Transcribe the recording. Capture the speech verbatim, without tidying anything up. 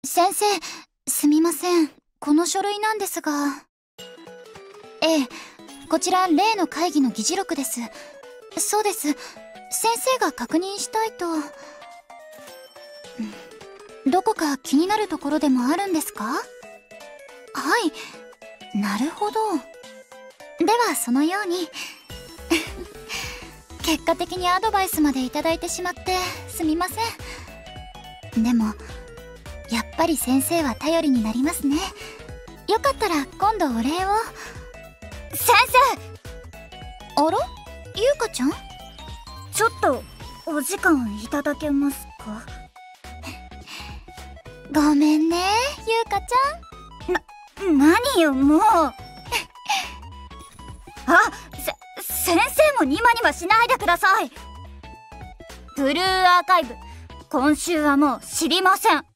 先生、すみません。この書類なんですが。ええ、こちら例の会議の議事録です。そうです。先生が確認したいと。どこか気になるところでもあるんですか？はい。なるほど。ではそのように。結果的にアドバイスまでいただいてしまってすみません。でもやっぱり先生は頼りになりますね。よかったら今度お礼を。先生！あら？ゆうかちゃん？ ちょっとお時間いただけますか？ ごめんね、ゆうかちゃん。な、何よもう。あ、せ、先生もニマニマしないでください。ブルーアーカイブ、今週はもう知りません。